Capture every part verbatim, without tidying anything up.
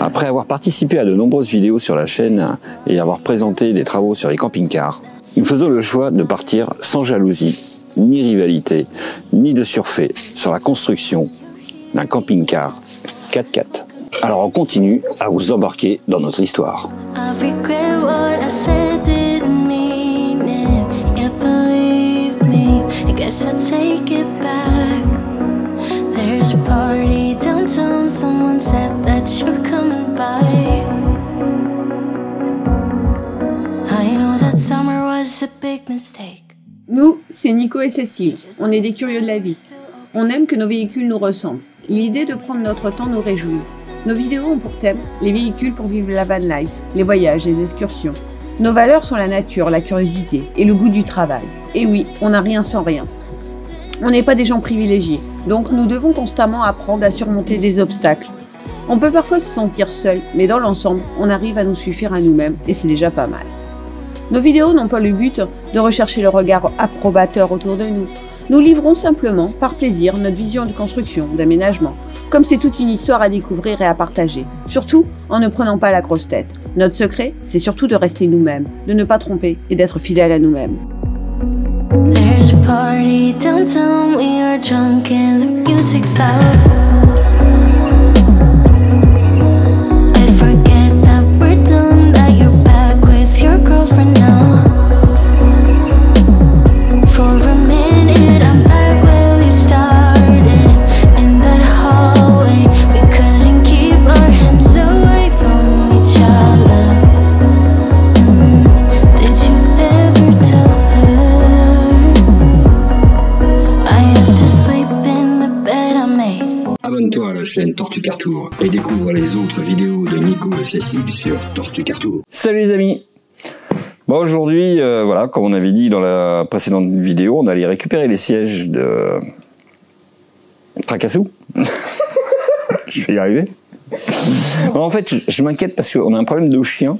Après avoir participé à de nombreuses vidéos sur la chaîne et avoir présenté des travaux sur les camping-cars, nous faisons le choix de partir sans jalousie, ni rivalité, ni de surfait sur la construction d'un camping-car quatre-quatre. Alors on continue à vous embarquer dans notre histoire. Nous, c'est Nico et Cécile. On est des curieux de la vie. On aime que nos véhicules nous ressemblent. L'idée de prendre notre temps nous réjouit. Nos vidéos ont pour thème les véhicules pour vivre la van life, les voyages, les excursions. Nos valeurs sont la nature, la curiosité et le goût du travail. Et oui, on n'a rien sans rien. On n'est pas des gens privilégiés, donc nous devons constamment apprendre à surmonter des obstacles. On peut parfois se sentir seul, mais dans l'ensemble, on arrive à nous suffire à nous-mêmes et c'est déjà pas mal. Nos vidéos n'ont pas le but de rechercher le regard approbateur autour de nous. Nous livrons simplement, par plaisir, notre vision de construction, d'aménagement, comme c'est toute une histoire à découvrir et à partager. Surtout, en ne prenant pas la grosse tête. Notre secret, c'est surtout de rester nous-mêmes, de ne pas tromper et d'être fidèles à nous-mêmes. There's a party downtown, we are drunk and the music's loud. I forget that we're done, that you're back with your girlfriend now. For a minute I'm back where we started, in that hallway. We couldn't keep our hands away from each other. Mm, did you ever tell her I have to sleep in the bed I made? Abonne-toi à la chaîne Tortue Cartour et découvre les autres vidéos de Nico et Cécile sur Tortue Cartour. Salut les amis. Bon, aujourd'hui, euh, voilà, comme on avait dit dans la précédente vidéo, on allait récupérer les sièges de Tracassou. Je vais y arriver. Bon, en fait, je, je m'inquiète parce qu'on a un problème de chien.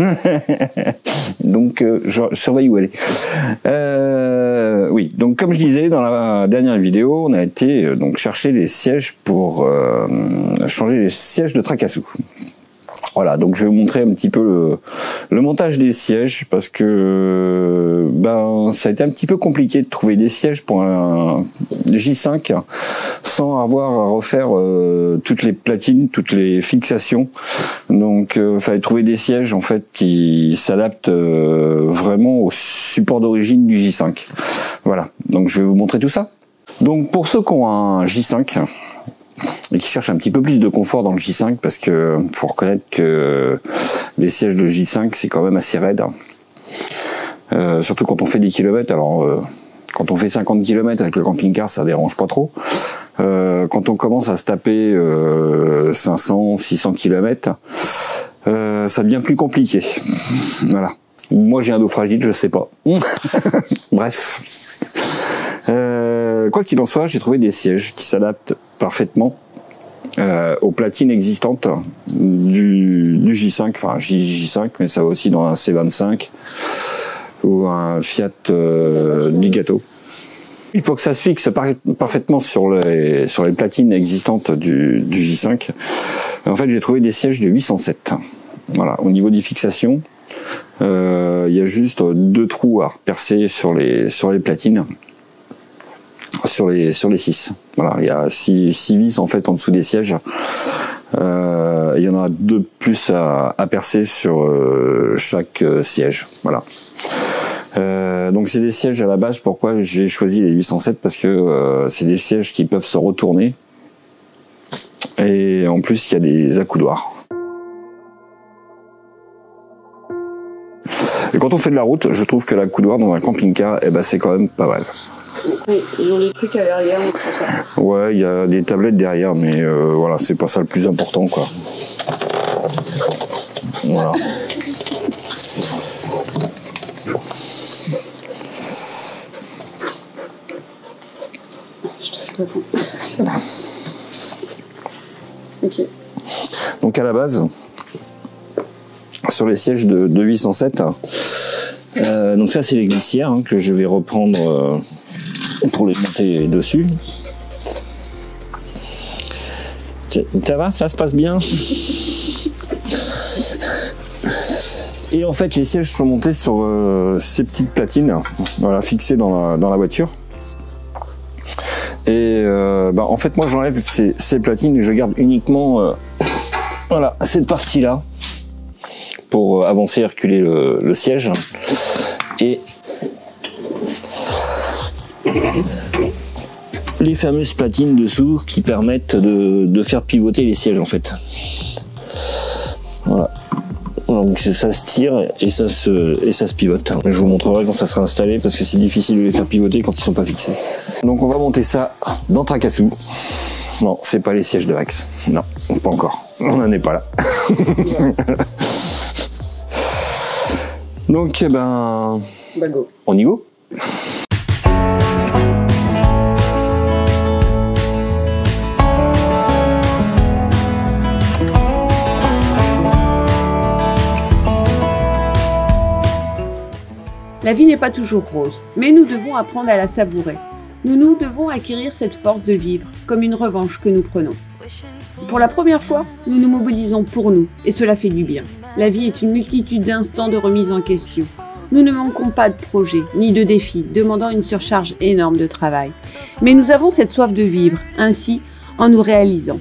Donc, euh, je, je surveille où elle est. Euh, oui, donc comme je disais dans la dernière vidéo, on a été euh, donc chercher les sièges pour euh, changer les sièges de Tracassou. Voilà, donc je vais vous montrer un petit peu le, le montage des sièges parce que ben ça a été un petit peu compliqué de trouver des sièges pour un J cinq sans avoir à refaire euh, toutes les platines, toutes les fixations. Donc il euh, fallait trouver des sièges en fait qui s'adaptent euh, vraiment au support d'origine du J cinq. Voilà, donc je vais vous montrer tout ça. Donc pour ceux qui ont un J cinq et qui cherchent un petit peu plus de confort dans le J cinq, parce que faut reconnaître que les sièges de J cinq c'est quand même assez raide, euh, surtout quand on fait des kilomètres. Alors euh, quand on fait cinquante kilomètres avec le camping-car ça dérange pas trop, euh, quand on commence à se taper euh, cinq cents six cents kilomètres, euh, ça devient plus compliqué. Voilà, moi j'ai un dos fragile, je sais pas. Bref, Euh, quoi qu'il en soit, j'ai trouvé des sièges qui s'adaptent parfaitement euh, aux platines existantes du, du J cinq, enfin J cinq, mais ça va aussi dans un C vingt-cinq ou un Fiat euh, Ducato. Il faut que ça se fixe par, parfaitement sur les, sur les platines existantes du, du J cinq. En fait, j'ai trouvé des sièges de huit cent sept. Voilà, au niveau des fixations, euh, il y a juste deux trous à percer sur les, sur les platines. Sur les sur les six, voilà, il y a six, six vis en fait en dessous des sièges. Euh, il y en a deux de plus à, à percer sur euh, chaque euh, siège. Voilà. Euh, donc c'est des sièges à la base. Pourquoi j'ai choisi les huit cent sept? Parce que euh, c'est des sièges qui peuvent se retourner et en plus il y a des accoudoirs. Et quand on fait de la route, je trouve que l'accoudoir dans un camping-car, eh ben c'est quand même pas mal. Oui, ils ont des trucs à l'arrière ou ça. Ouais, il y a des tablettes derrière, mais euh, voilà, c'est pas ça le plus important, quoi. Voilà. Je te fais pas. Ok. Donc à la base, sur les sièges de, de huit cent sept, euh, donc ça c'est les glissières hein, que je vais reprendre euh, pour les monter dessus. Ça va, ça se passe bien. Et en fait, les sièges sont montés sur euh, ces petites platines, voilà, fixées dans la, dans la voiture. Et euh, bah, en fait, moi, j'enlève ces, ces platines et je garde uniquement euh, voilà, cette partie-là pour avancer et reculer le, le siège. Et les fameuses platines dessous qui permettent de, de faire pivoter les sièges en fait. Voilà. Donc ça se tire et ça se, et ça se pivote. Je vous montrerai quand ça sera installé parce que c'est difficile de les faire pivoter quand ils sont pas fixés. Donc on va monter ça dans Tracassou. Non, c'est pas les sièges de Max. Non, pas encore. On n'en est pas là. Donc eh ben, bah go. On y go. La vie n'est pas toujours rose, mais nous devons apprendre à la savourer. Nous nous devons acquérir cette force de vivre, comme une revanche que nous prenons. Pour la première fois, nous nous mobilisons pour nous, et cela fait du bien. La vie est une multitude d'instants de remise en question. Nous ne manquons pas de projets, ni de défis, demandant une surcharge énorme de travail. Mais nous avons cette soif de vivre, ainsi, en nous réalisant.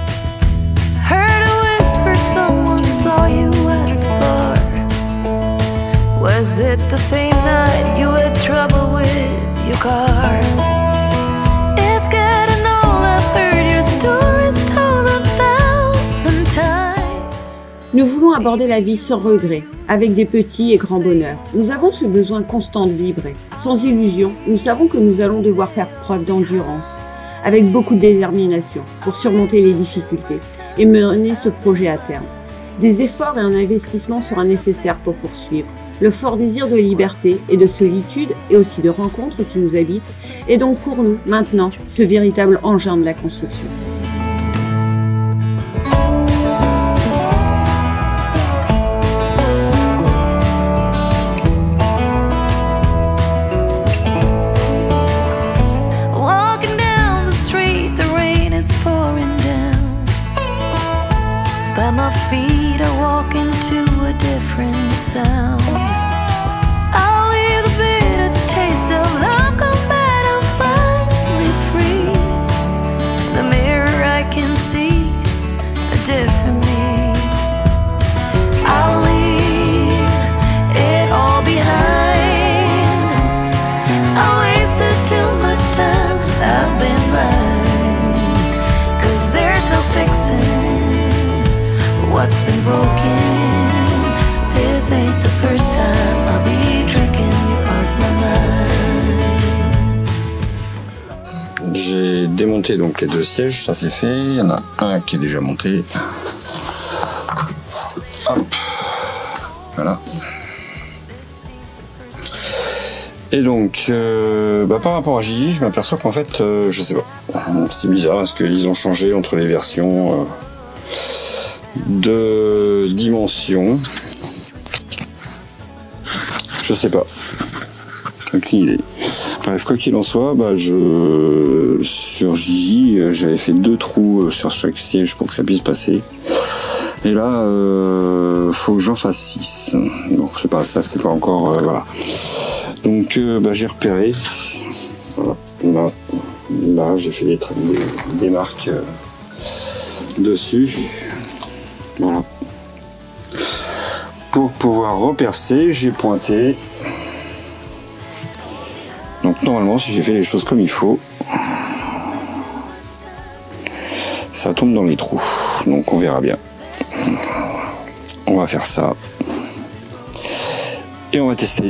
Was it the same night you had trouble with your car? It's getting old, I've heard your stories told a thousand times. Nous voulons aborder la vie sans regret, avec des petits et grands bonheurs. Nous avons ce besoin constant de vibrer. Sans illusion, nous savons que nous allons devoir faire preuve d'endurance, avec beaucoup de détermination, pour surmonter les difficultés et mener ce projet à terme. Des efforts et un investissement sera nécessaire pour poursuivre. Le fort désir de liberté et de solitude et aussi de rencontres qui nous habitent est donc pour nous, maintenant, ce véritable engin de la construction. Walking down the street, the rain is pouring down. But my feet are walking to a different sound. I'll leave the bitter taste of love, come back, I'm finally free. In the mirror I can see a different me. I'll leave it all behind. I wasted too much time, I've been blind. Cause there's no fixing what's been broken. This ain't the first time I'll be drinking you off my mind. J'ai démonté donc les deux sièges, ça c'est fait. Il y en a un qui est déjà monté. Hop, voilà. Et donc, euh, bah, par rapport à Gigi, je m'aperçois qu'en fait, euh, je sais pas, c'est bizarre parce qu'ils ont changé entre les versions euh, de dimension. Je sais pas. Aucune idée. Bref, quoi qu'il en soit, bah je sur Gigi, j'avais fait deux trous sur chaque siège pour que ça puisse passer. Et là, euh, faut que j'en fasse six. Donc c'est pas ça, c'est pas encore euh, voilà. Donc euh, bah, j'ai repéré. Voilà. Là, là j'ai fait des, des, des marques euh, dessus. Voilà. Pour pouvoir repercer, j'ai pointé. Donc normalement, si j'ai fait les choses comme il faut, ça tombe dans les trous. Donc on verra bien. On va faire ça. Et on va tester.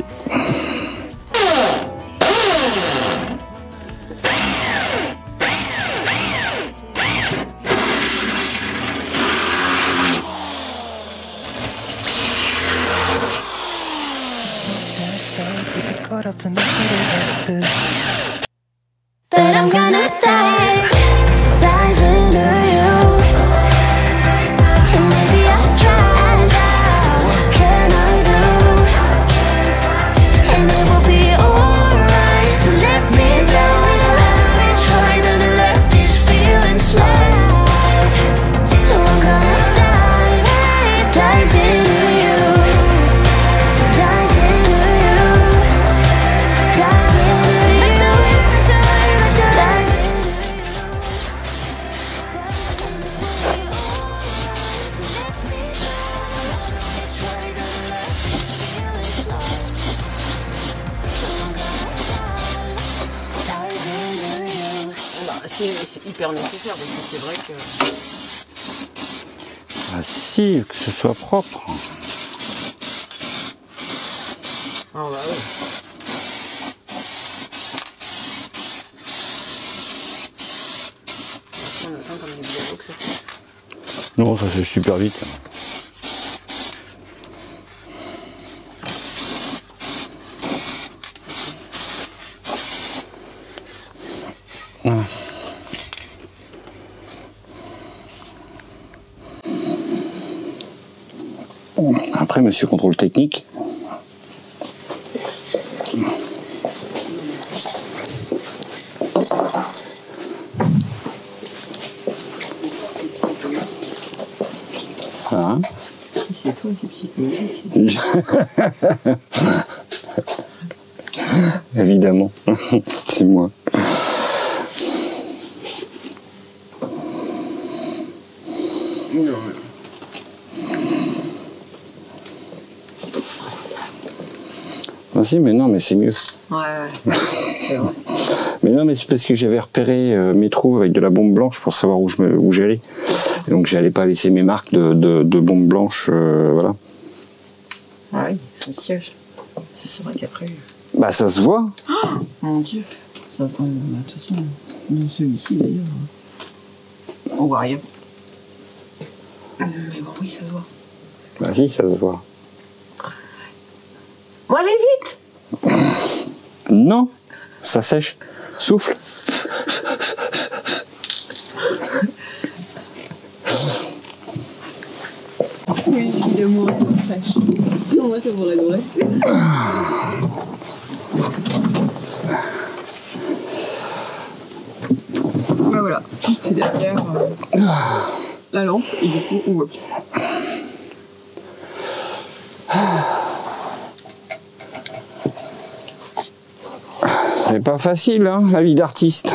But I'm gonna dive, dive into you. And maybe I'll try, can I do? And it will be alright to let me down. We try to let these feelings slide. So I'm gonna dive, dive into you. c'est hyper nécessaire parce que c'est vrai que... Ah si, que ce soit propre. Ah bah ouais. On attend comme des vidéos que ça fait. Non, ça sèche super vite. Voilà. Après, monsieur contrôle technique. Voilà. Si c'est toi, c'est psychologique. Évidemment, c'est moi. Ah si, mais non, mais c'est mieux. Ouais, ouais. C'est vrai. Mais non, mais c'est parce que j'avais repéré euh, mes trous avec de la bombe blanche pour savoir où je me, où j'allais. Et donc j'allais pas laisser mes marques de, de, de bombe blanche, euh, voilà. Ah oui, c'est le siège. C'est vrai qu'après... Bah ça se voit. Oh mon Dieu. Ça, on, de toute façon, dans celui-ci d'ailleurs, on voit rien. Mais bon, oui, ça se voit. Bah si, ça se voit. Bon, allez vite. Non, ça sèche. Souffle. Oui, évidemment, elle est fraîche. Sinon, moi, ça m'aurait doré. Bah voilà, c'est derrière euh, la lampe et du coup, on voit plus. C'est pas facile, hein, la vie d'artiste.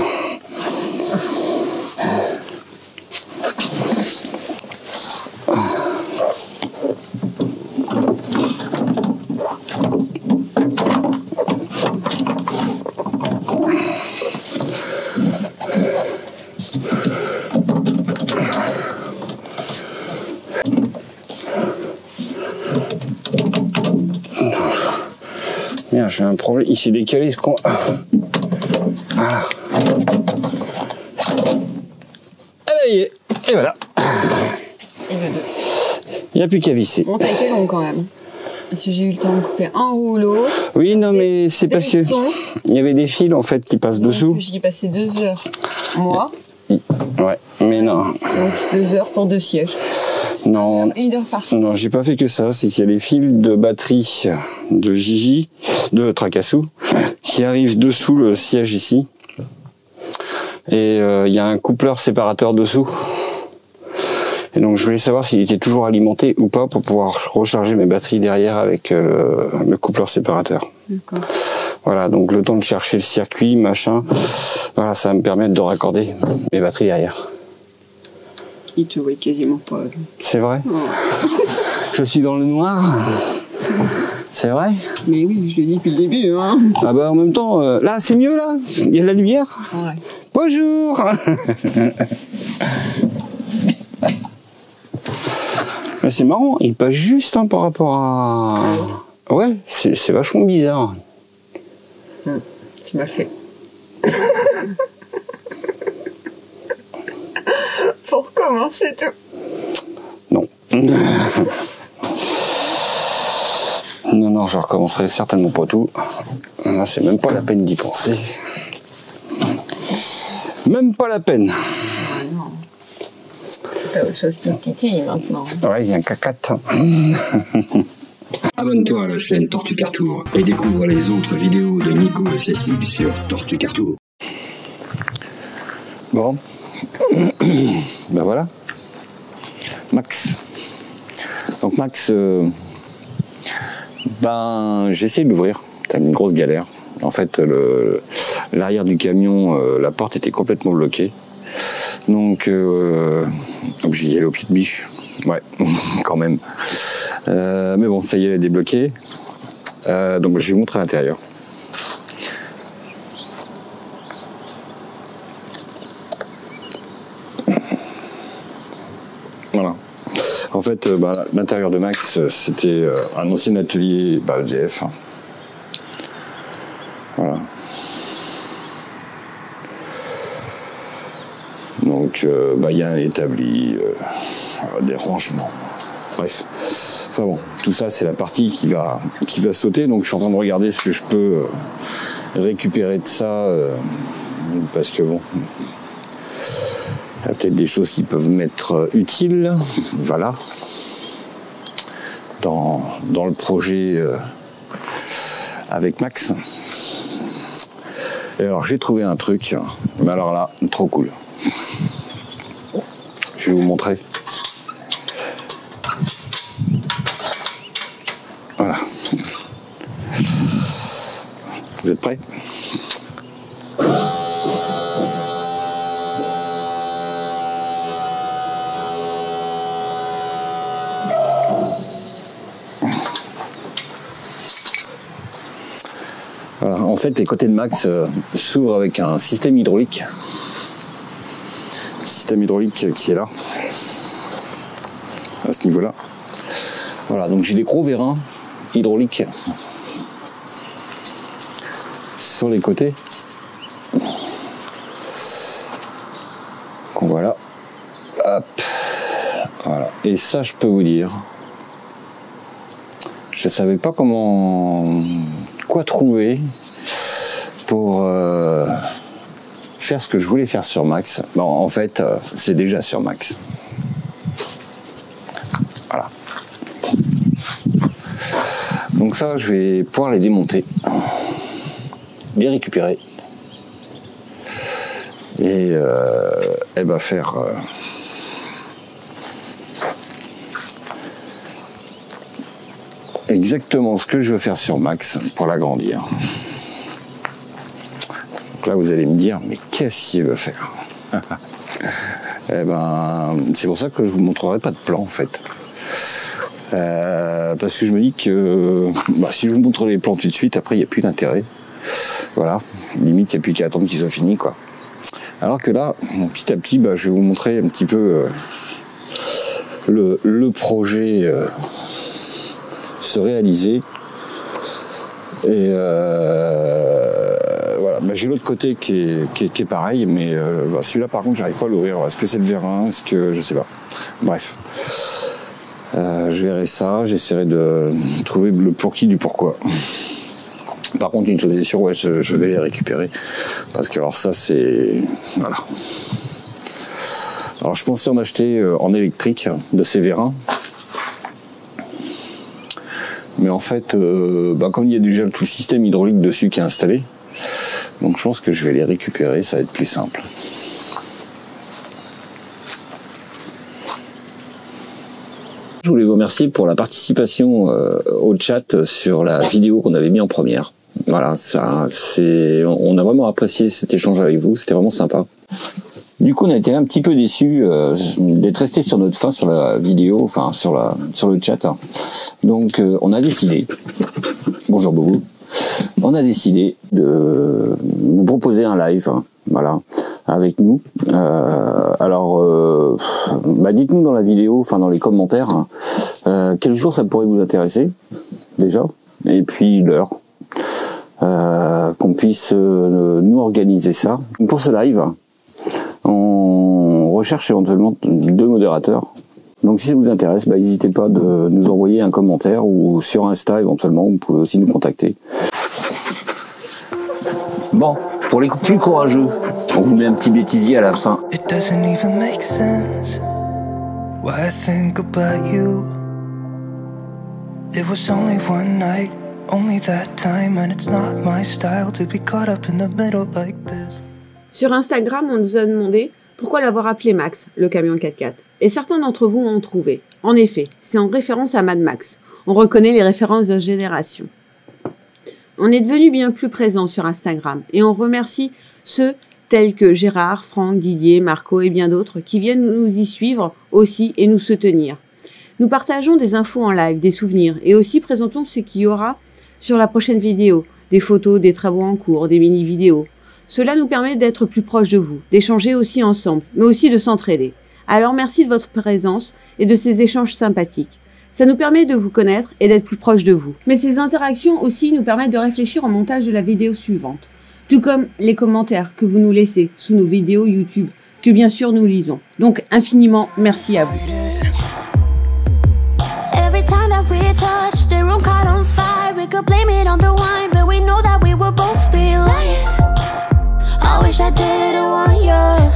Merde, j'ai un problème. Il s'est décalé ce con. Voilà. Ah bah, y est. Et voilà. Et le deux. Il n'y a plus qu'à visser. Bon, ça a été long quand même. Parce que j'ai eu le temps de couper un rouleau. Oui, non, mais c'est parce que il y avait des fils en fait qui passent Donc, dessous. j'y ai passé deux heures. Moi. Ouais, mais non. Donc deux heures pour deux sièges. Non. Une heure par Non, j'ai pas fait que ça. C'est qu'il y a les fils de batterie de Gigi, de Tracassou, qui arrivent dessous le siège ici. Et euh, il y a un coupleur séparateur dessous. Et donc je voulais savoir s'il était toujours alimenté ou pas pour pouvoir recharger mes batteries derrière avec euh, le coupleur séparateur. D'accord. Voilà, donc le temps de chercher le circuit, machin, voilà, ça va me permettre de raccorder mes batteries derrière. Il te voit quasiment pas. C'est vrai? Oh. Je suis dans le noir. C'est vrai? Mais oui, je l'ai dit depuis le début. Hein. Ah bah en même temps, euh, là c'est mieux là. Il y a de la lumière. Ouais. Bonjour. Mais c'est marrant, il passe juste hein, par rapport à... Ouais, c'est, c'est vachement bizarre. Hum, tu m'as fait. Faut recommencer tout. Non. Non, non, je recommencerai certainement pas tout. Là, c'est même pas la peine d'y penser. Même pas la peine. Ah non. T'as autre chose qui te titille maintenant. Ouais, il y a un cacat. Abonne-toi à la chaîne Tortue Cartour et découvre les autres vidéos de Nico et Cécile sur Tortue Cartour. Bon. Ben voilà. Max. Donc Max, euh, ben j'essaie de l'ouvrir. T'as une grosse galère. En fait, le, l'arrière du camion, euh, la porte était complètement bloquée. Donc, euh, donc j'y allais au pied de biche. Ouais, quand même. Euh, mais bon, ça y est, elle est débloquée. Euh, donc je vais vous montrer à l'intérieur. En fait, euh, bah, l'intérieur de Max, c'était euh, un ancien atelier bah, E D F. Voilà. Donc, euh, bah, il y a un établi, euh, des rangements. Bref. Enfin bon, tout ça, c'est la partie qui va, qui va sauter. Donc, je suis en train de regarder ce que je peux euh, récupérer de ça. Euh, parce que bon, il y a peut-être des choses qui peuvent m'être utiles. Voilà. Dans, dans le projet euh, avec Max. Et alors, j'ai trouvé un truc. Mais alors là, trop cool. Je vais vous montrer. Voilà. Vous êtes prêts ? Voilà. En fait, les côtés de Max euh, s'ouvrent avec un système hydraulique. Système hydraulique qui est là, à ce niveau-là. Voilà, donc j'ai des gros vérins hydrauliques sur les côtés. Donc voilà. Hop. Voilà. Et ça, je peux vous dire, je savais pas comment, quoi trouver pour euh, faire ce que je voulais faire sur Max. Bon, en fait, euh, c'est déjà sur Max. Voilà. Donc ça, je vais pouvoir les démonter, les récupérer et, euh, et ben faire euh, exactement ce que je veux faire sur Max pour l'agrandir. Donc là, vous allez me dire, mais qu'est-ce qu'il veut faire? Eh ben, c'est pour ça que je vous montrerai pas de plan en fait. Euh, parce que je me dis que bah, si je vous montre les plans tout de suite, après il n'y a plus d'intérêt. Voilà, limite il n'y a plus qu'à attendre qu'ils soient finis quoi. Alors que là, petit à petit, bah, je vais vous montrer un petit peu euh, le, le projet euh, se réaliser. Et euh, voilà, bah, j'ai l'autre côté qui est, qui est, qui est pareil, mais euh, bah, celui-là par contre j'arrive pas à l'ouvrir. Est-ce que c'est le vérin? Est-ce que je sais pas. Bref. Euh, je verrai ça, j'essaierai de trouver le pour qui du pourquoi. Par contre, une chose est sûre, ouais, je, je vais les récupérer. Parce que alors ça, c'est... Voilà. Alors je pensais en acheter euh, en électrique de ces vérins. Mais en fait, euh, bah, comme il y a déjà tout le système hydraulique dessus qui est installé, donc je pense que je vais les récupérer, ça va être plus simple. Je voulais vous remercier pour la participation euh, au chat sur la vidéo qu'on avait mis en première. Voilà, ça, c'est, on a vraiment apprécié cet échange avec vous, c'était vraiment sympa. Du coup, on a été un petit peu déçus euh, d'être resté sur notre fin sur la vidéo, enfin sur la sur le chat. Hein. Donc, euh, on a décidé. Bonjour Boubou. On a décidé de vous proposer un live, hein, voilà, avec nous. Euh, alors, euh, bah dites-nous dans la vidéo, enfin dans les commentaires, hein, euh, quel jour ça pourrait vous intéresser, déjà, et puis l'heure, euh, qu'on puisse euh, nous organiser ça. Pour ce live, on recherche éventuellement deux modérateurs. Donc si ça vous intéresse, bah, n'hésitez pas de nous envoyer un commentaire ou sur Insta éventuellement, vous pouvez aussi nous contacter. Bon, pour les plus courageux, on vous met un petit bêtisier à la fin. It doesn't even make sense why I think about you. It was only one night, only that time, and it's not my style to be caught up in the middle like this. Sur Instagram, on nous a demandé pourquoi l'avoir appelé Max, le camion quatre-quatre. Et certains d'entre vous ont trouvé. En effet, c'est en référence à Mad Max. On reconnaît les références de génération. On est devenu bien plus présent sur Instagram et on remercie ceux tels que Gérard, Franck, Didier, Marco et bien d'autres qui viennent nous y suivre aussi et nous soutenir. Nous partageons des infos en live, des souvenirs et aussi présentons ce qu'il y aura sur la prochaine vidéo, des photos, des travaux en cours, des mini-vidéos. Cela nous permet d'être plus proches de vous, d'échanger aussi ensemble, mais aussi de s'entraider. Alors merci de votre présence et de ces échanges sympathiques. Ça nous permet de vous connaître et d'être plus proches de vous. Mais ces interactions aussi nous permettent de réfléchir au montage de la vidéo suivante. Tout comme les commentaires que vous nous laissez sous nos vidéos YouTube, que bien sûr nous lisons. Donc infiniment merci à vous. Every time that we touch, the room caught on fire. We could blame it on the wine, but we know that we will both be lying. I wish I didn't want you.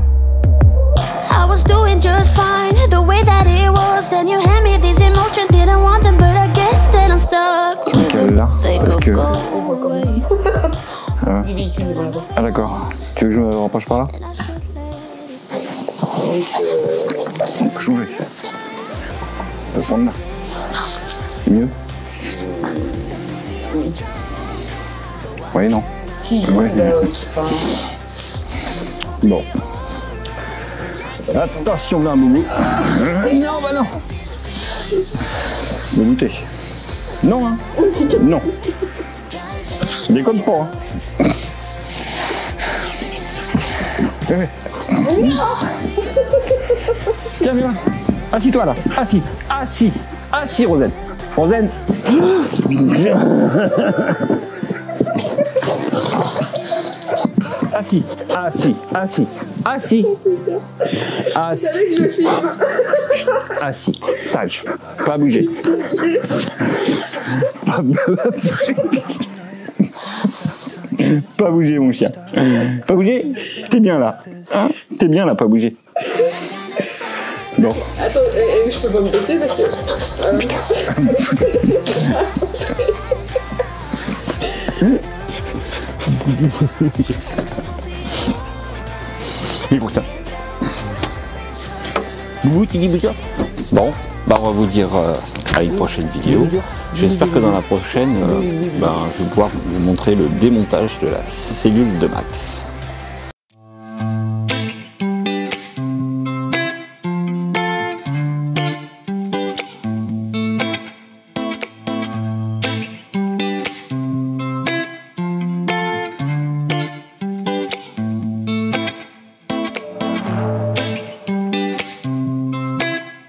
I was doing just fine, the way that it was. Then you hand me these emotions, didn't want them, but I guess that I'm stuck. Nickel là, parce que... Ah, ah d'accord, tu veux que je me rapproche par là? On peut changer. On peut prendre là. C'est mieux? Oui, non? Si, ouais. Bah, bon. Attention là, Boubou. Non, bah non. Je vais goûter. Non, hein? Non. Je déconne pas, hein. Tiens, viens là. Assis-toi là. Assis. Assis. Assis, Rosen. Rosen. Assis. Assis. Assis. Assis. Assis. Assis. Sage. Pas bouger. Pas bouger. Pas bouger, mon chien. Pas bouger. T'es bien là. Hein? T'es bien là, pas bouger. Bon. Attends, et, et je peux pas me baisser parce que... Euh... Putain. Mais pour ça. Boubou, tu dis bouge. Bon, bah on va vous dire euh, à une prochaine vidéo. J'espère que dans la prochaine, euh, ben, je vais pouvoir vous montrer le démontage de la cellule de Max.